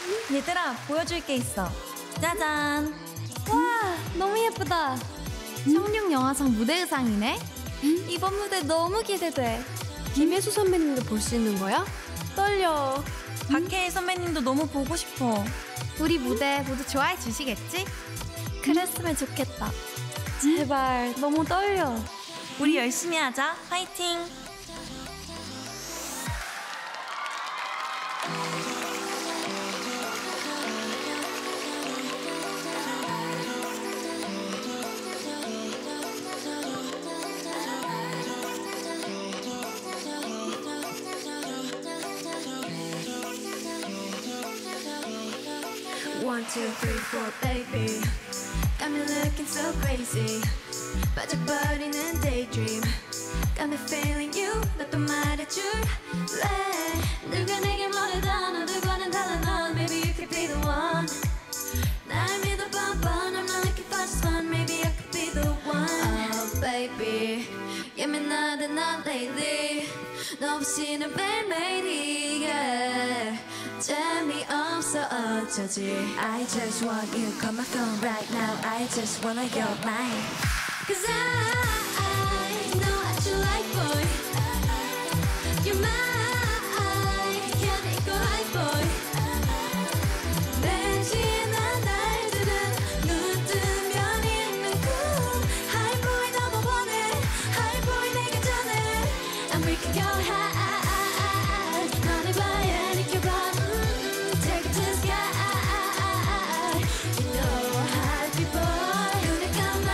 얘들아, 보여줄 게 있어. 짜잔. 와, 너무 예쁘다. 청룡영화상 무대 의상이네. 이번 무대 너무 기대돼. 김혜수 선배님도 볼 수 있는 거야? 떨려. 박혜일 선배님도 너무 보고 싶어. 우리 무대 모두 좋아해 주시겠지? 그랬으면 좋겠다. 제발, 너무 떨려. 우리 열심히 하자. 화이팅! One, two, three, four, baby. Got me looking so crazy. 빠져버리는 daydream. Got me feeling you. 너 또 말해줄래? 누가 내게 뭐래도 너들과는 달라 넌. Maybe you could be the one. 날 믿어봐, but I'm not looking for just one. Maybe I could be the one. Oh, baby. 예민하다 난 lately. 너 없이는 매일매일이 yeah. 재미없어 어쩌지. I just want you, call my phone right now. I just wanna you're mine. Cause I know what you like, boy. You're mine. Yeah, 이거 high, boy. 내 지난 날들은 눈 뜨면 있는 꿈. High boy 너무 원해. High boy 내게 전해. And we can go high. 너를 봐야 느껴봐. Take it to the sky. You know how to be boy. 눈을 감아.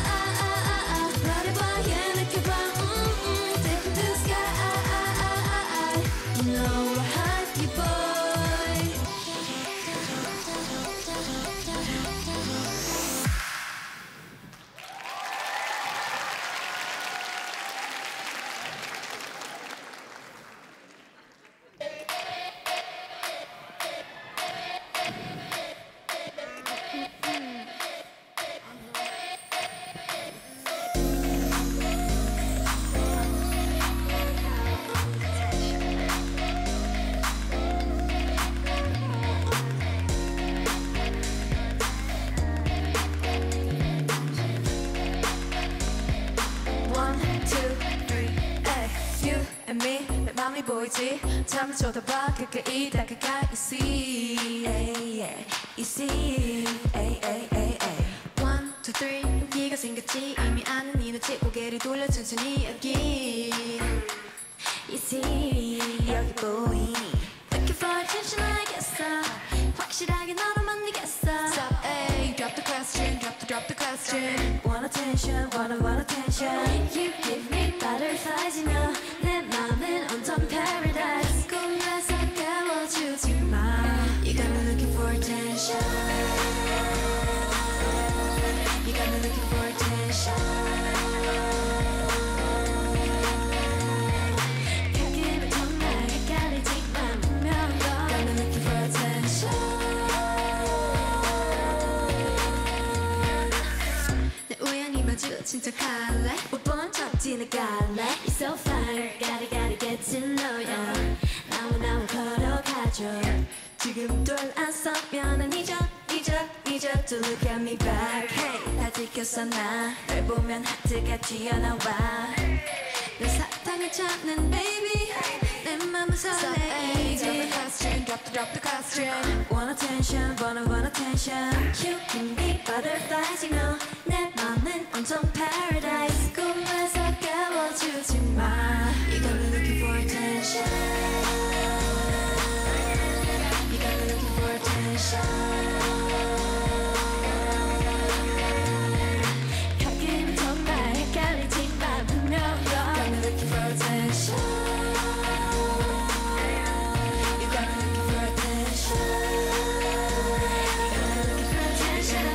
너를 봐야 느껴봐. Take it to the sky. You know how to be boy. One, two, three, hey. You and me, 내 맘이 보이지? 잠을 쳐다봐, 가까이 다가가. You see, hey, yeah. You see, hey, hey, hey, hey. One, two, three, 여기가 생겼지. 이미 아는 이 눈치, 고개를 돌려 천천히 여기. You see, 여기 보이니? Looking for attention, I guess so. 확실하게 너로 만들겠어. Stop, hey, drop the question, drop the question. Want attention, want attention. You give me butterflies이며 내 맘은 온통 paradise. 꿈에서 깨워주지 마. You got me looking for attention. You got me looking for attention. 가끔은 정말 헷갈리지만 분명 너. Got me looking for attention. 내 우연히 마주친 척할래? 못 본 척 지나갈래? You're so fine, gotta get to know ya. 나와 걸어가줘. 지금 돌아서면 난 잊어 to look at me back. Hey, 다 지켰어 나. 널 보면 하트가 튀어나와. 내 사탕을 찾는 baby. 내 맘은 설레이지. Drop the question. Want attention, want attention. You can be butterflies이며 내 맘은 온통 paradise. 꿈에서 깨워주지 마. You got me looking for attention. You got me looking for attention. 가끔 정말 헷갈리지만 분명 너. Got me looking for attention. You got me looking for attention. You got me looking for attention.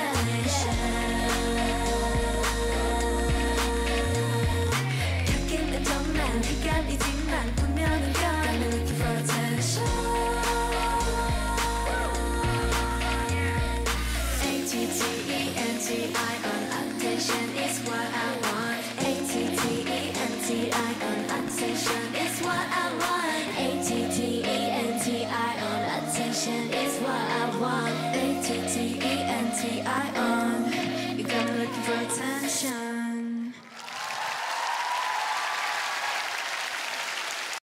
가끔 정말 헷갈리지만 분명한 건. Got me looking for attention. attention is what I want. ATTENTION. You got me looking for attention.